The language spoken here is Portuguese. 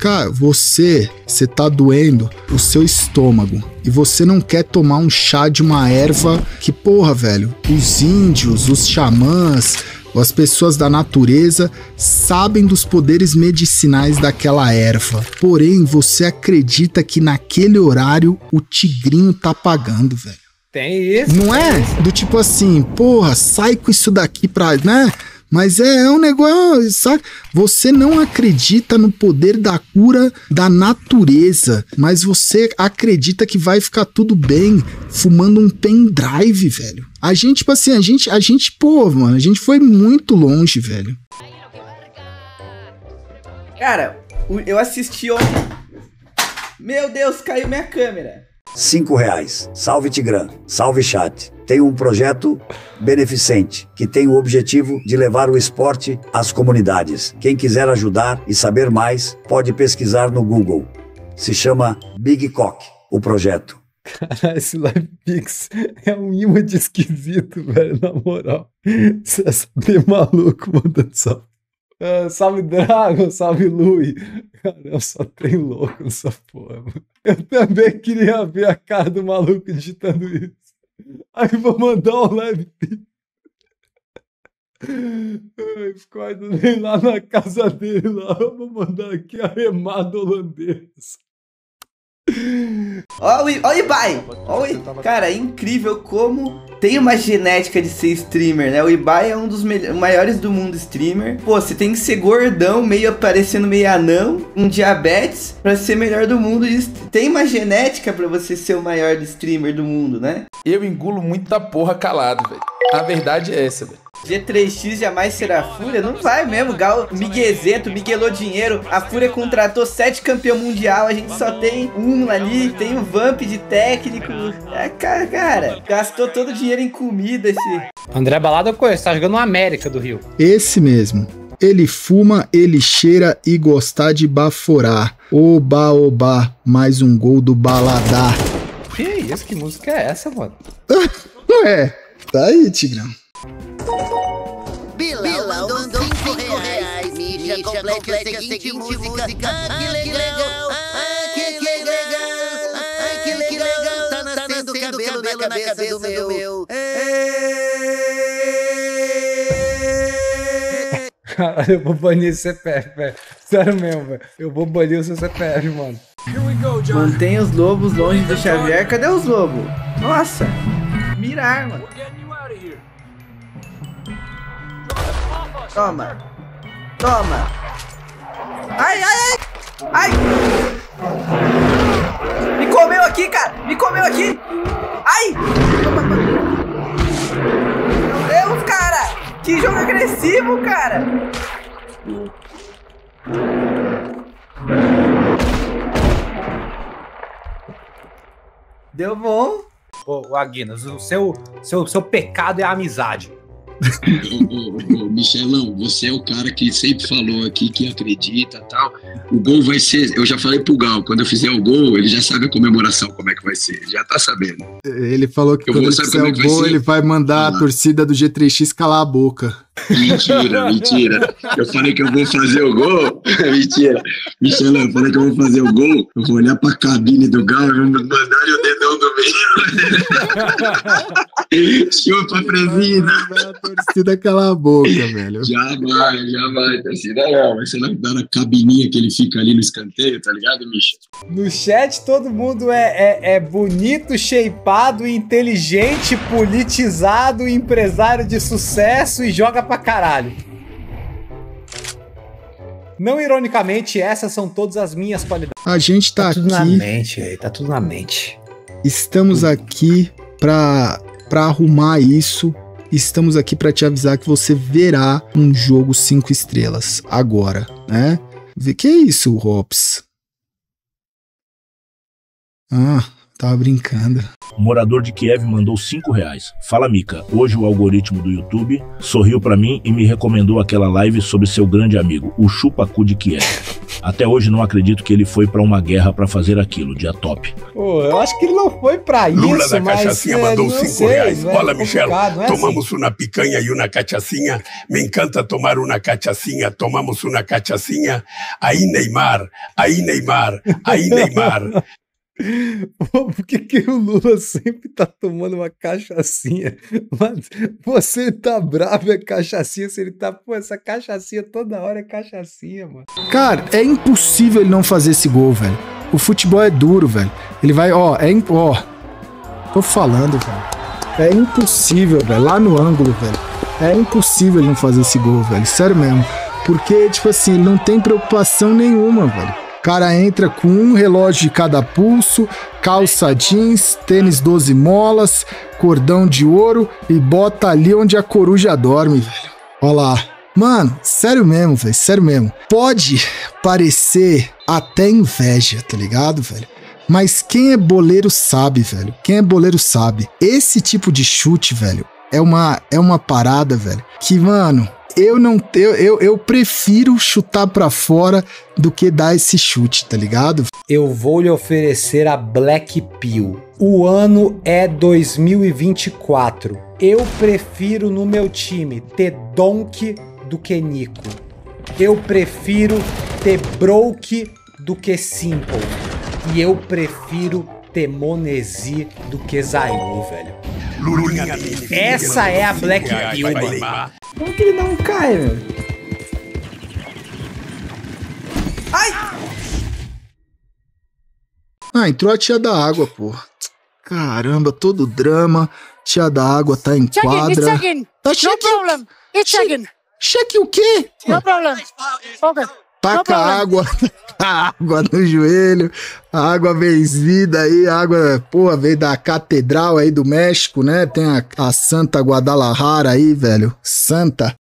Cara, você tá doendo o seu estômago e você não quer tomar um chá de uma erva que, porra, velho, os índios, os xamãs, as pessoas da natureza sabem dos poderes medicinais daquela erva. Porém, você acredita que naquele horário o tigrinho tá pagando, velho. Tem isso. Não é? Do tipo assim, porra, sai com isso daqui pra, né? Mas é um negócio, sabe? Você não acredita no poder da cura da natureza, mas você acredita que vai ficar tudo bem fumando um pendrive, velho. A gente, tipo assim, a gente, pô, mano, a gente foi muito longe, velho. Cara, eu assisti ontem. Meu Deus, caiu minha câmera. R$5. Salve Tigrão, salve chat. Tem um projeto beneficente que tem o objetivo de levar o esporte às comunidades. Quem quiser ajudar e saber mais, pode pesquisar no Google. Se chama Big Cock, o projeto. Caralho, esse Live Pix é um imã de esquisito, velho, na moral. Você é só tem maluco mandando salve. Salve Dragon, salve Lui. Cara, eu só tenho louco nessa porra, mano. Eu também queria ver a cara do maluco digitando isso. Aí vou mandar um Live Pix. Vem lá na casa dele, lá. Eu vou mandar aqui a remada holandesa. Olha o Ibai. Cara, é incrível como tem uma genética de ser streamer, né? O Ibai é um dos maiores do mundo streamer. Pô, você tem que ser gordão, meio parecendo meio anão, um diabetes, pra ser melhor do mundo. E tem uma genética pra você ser o maior streamer do mundo, né? Eu engulo muita porra calado, velho. A verdade é essa, velho. G3X jamais será Fúria? Não vai mesmo, Gal, Miguezento, miguelou dinheiro. A Fúria contratou 7 campeão mundial, a gente só tem um ali, tem um Vamp de técnico. Cara, gastou todo o dinheiro em comida esse. André Balada eu conheço, tá jogando no América do Rio. Esse mesmo. Ele fuma, ele cheira e gostar de baforar. Oba, oba, mais um gol do Baladar. Que isso? Que música é essa, mano? Ué, tá aí, Tigrão. Bilal mandou R$5. Mídia, complete a seguinte música. Que legal. Que legal. Tá nascendo cabelo na cabeça do meu. Caralho, eu vou banir esse CPF, velho. Sério mesmo, velho. Eu vou banir o seu CPF, mano. Mantenha os lobos longe do Xavier. Cadê os lobos? Nossa. Mirar, mano. Toma. Ai. Me comeu aqui, cara. Ai. Meu Deus, cara. Que jogo agressivo, cara. Deu bom. Ô, Aguinas, o seu pecado é a amizade. Ô, Michelão, você é o cara que sempre falou aqui que acredita e tal. O gol vai ser, eu já falei pro Gal, quando eu fizer o gol, ele já sabe a comemoração, como é que vai ser, já tá sabendo. Ele falou que quando ele fizer o gol, ele vai mandar a torcida do G3X calar a boca. Mentira. Eu falei que eu vou fazer o gol. Mentira. Michelão, eu falei que eu vou fazer o gol. Eu vou olhar pra cabine do Gal e vou mandar o dedão do meio. Chupa, presida. A torcida cala a boca, velho. Jamais. Torcida não. Vai ser na cabininha que ele fica ali no escanteio, tá ligado, Michel? No chat todo mundo é bonito, shapeado, inteligente, politizado, empresário de sucesso e joga pra caralho. Não ironicamente, essas são todas as minhas qualidades. A gente tá tudo aqui. Na mente, véio, tá tudo na mente. Estamos aqui pra arrumar isso. Estamos aqui pra te avisar que você verá um jogo 5 estrelas agora, né? Que é isso, Hops? Ah, tava brincando. O morador de Kiev mandou R$5. Fala, Mika. Hoje o algoritmo do YouTube sorriu pra mim e me recomendou aquela live sobre seu grande amigo, o Chupacu de Kiev. Até hoje não acredito que ele foi pra uma guerra pra fazer aquilo, dia top. Pô, eu acho que ele não foi pra isso, Lula da mas... cachaçinha mandou não 5 sei, reais. não é Olha, Michel, complicado, não é tomamos assim. uma picanha e uma cachaçinha. Me encanta tomar uma cachaçinha. Tomamos uma cachaçinha. Aí Neymar, aí Neymar, aí Neymar. Pô, por que o Lula sempre tá tomando uma cachaçinha? Mas você tá bravo é cachaçinha, se ele tá... Pô, essa cachaçinha toda hora é cachaçinha, mano. Cara, é impossível ele não fazer esse gol, velho. O futebol é duro, velho. Ele vai, ó, tô falando, velho. É impossível, velho. Lá no ângulo, velho. É impossível ele não fazer esse gol, velho. Sério mesmo. Porque, tipo assim, ele não tem preocupação nenhuma, velho. O cara entra com um relógio de cada pulso, calça jeans, tênis 12 molas, cordão de ouro e bota ali onde a coruja dorme, velho. Olha lá. Mano, sério mesmo, velho, sério mesmo. Pode parecer até inveja, tá ligado, velho? Mas quem é boleiro sabe, velho. Quem é boleiro sabe. Esse tipo de chute, velho, é uma parada, velho, que, mano... Eu prefiro chutar pra fora do que dar esse chute, tá ligado? Eu vou lhe oferecer a Black Pill. O ano é 2024. Eu prefiro no meu time ter Donk do que Nico. Eu prefiro ter Broke do que Simple. E eu prefiro ter Monesi do que Zayu, velho. Essa é a Black Pill, mano. Como que ele não cai, velho? Ai! Ah, entrou a tia da água, pô. Caramba, todo drama. Tia da água tá em quadra. Tá cheque. No problem. It's checking. Cheque o quê? No problem. Okay. Taca água no joelho, a água benzida aí, a água, pô, veio da catedral aí do México, né? Tem a Santa Guadalajara aí, velho. Santa.